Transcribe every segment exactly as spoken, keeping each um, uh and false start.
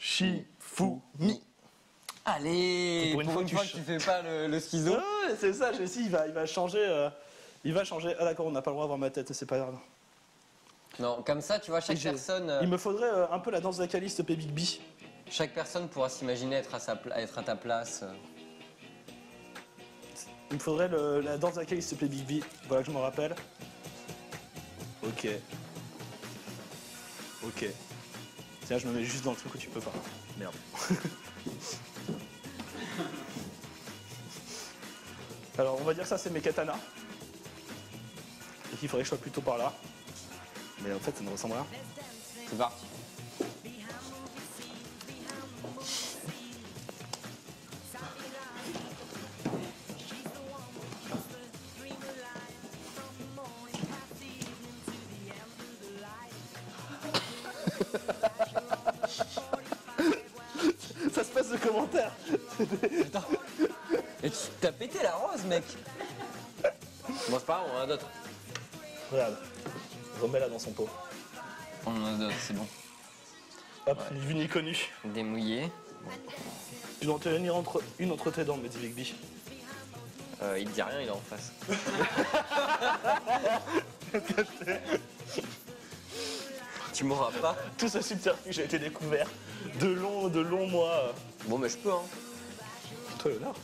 Shifumi. Allez, pour une fois, une tu fois ch- que tu fais pas le, le schizo. Ouais, c'est ça, j'ai si, il va, il va changer. euh, il va changer. Ah d'accord, on n'a pas le droit de voir ma tête, c'est pas grave. Non, comme ça, tu vois, chaque Et j'ai- personne, euh, Il me faudrait euh, un peu la danse d'Acaliste P Big B. chaque personne pourra s'imaginer être à sa pla- être à ta place. euh. Il me faudrait le- la danse d'Acaliste P Big B. Voilà que je m'en rappelle. Ok. Ok. Tiens, je me mets juste dans le truc où tu peux pas. Merde. Alors, on va dire ça, c'est mes katanas. Et qu'il faudrait que je sois plutôt par là. Mais en fait, ça ne ressemble à rien. C'est parti. Ça se passe de commentaires. Putain. Et tu t'as pété la rose, mec. Bon, c'est pas grave, on en a d'autres. Regarde. Remets-la dans son pot. On en a d'autres, c'est bon. Hop, ni vu ni connu. Démouillé. Tu dois en tenir entre, une entre tes dents, me dit Big B. Euh, il te dit rien, il est en face. Tu mourras pas. Tout ce subterfuge a été découvert. De longs, de longs mois. Bon, mais je peux, hein. Toi, l'honneur.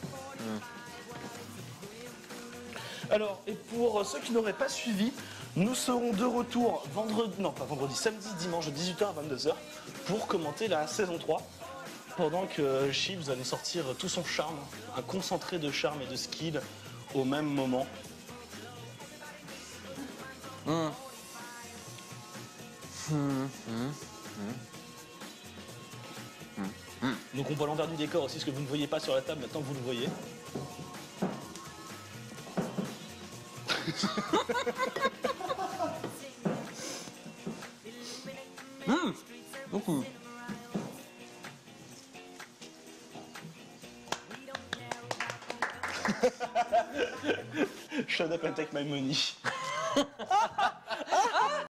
Alors, et pour ceux qui n'auraient pas suivi, nous serons de retour vendredi, non pas vendredi, samedi, dimanche de dix-huit heures à vingt-deux heures pour commenter la saison trois. Pendant que Chips va nous sortir tout son charme, un concentré de charme et de skill au même moment. Hum. Donc on voit l'envers du décor aussi, ce que vous ne voyez pas sur la table, maintenant vous le voyez. Hum. Beaucoup. Shut up and take my money.